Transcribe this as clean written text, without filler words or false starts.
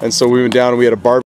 And so we went down and we had a barbecue